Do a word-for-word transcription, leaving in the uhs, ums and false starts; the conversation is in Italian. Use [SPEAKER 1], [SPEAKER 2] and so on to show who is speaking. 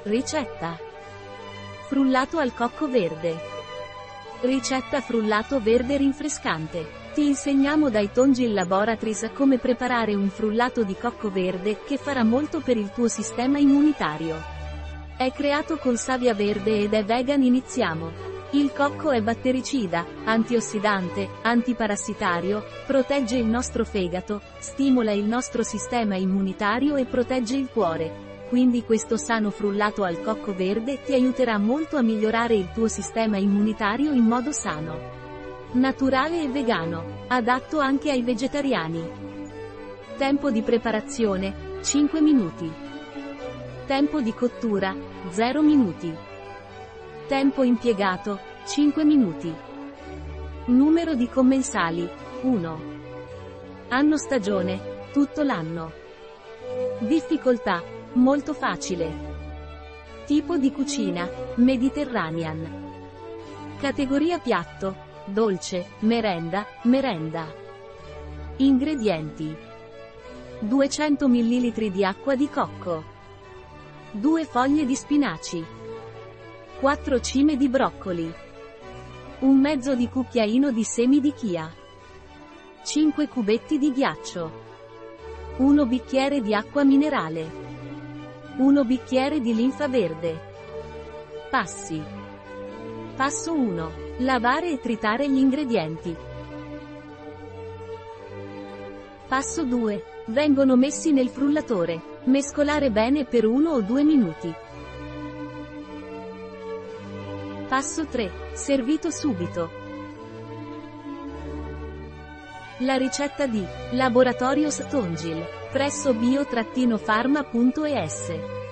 [SPEAKER 1] Ricetta: frullato al cocco verde. Ricetta frullato verde rinfrescante. Ti insegniamo dai Tongil Laboratories come preparare un frullato di cocco verde che farà molto per il tuo sistema immunitario. È creato con savia verde ed è vegan. Iniziamo. Il cocco è battericida, antiossidante, antiparassitario, protegge il nostro fegato, stimola il nostro sistema immunitario e protegge il cuore. Quindi questo sano frullato al cocco verde ti aiuterà molto a migliorare il tuo sistema immunitario in modo sano, naturale e vegano, adatto anche ai vegetariani. Tempo di preparazione: cinque minuti. Tempo di cottura: zero minuti. Tempo impiegato: cinque minuti. Numero di commensali: uno. Anno stagione: tutto l'anno. Difficoltà: molto facile. Tipo di cucina: Mediterranean. Categoria piatto: dolce, merenda, merenda. Ingredienti: duecento millilitri di acqua di cocco, due foglie di spinaci, quattro cime di broccoli, un mezzo di cucchiaino di semi di chia, cinque cubetti di ghiaccio, uno bicchiere di acqua minerale, uno bicchiere di linfa verde. Passi. Passo uno. Lavare e tritare gli ingredienti. Passo due. Vengono messi nel frullatore. Mescolare bene per uno o due minuti. Passo tre. Servito subito. La ricetta di Laboratorios Tongil presso bio-pharma punto es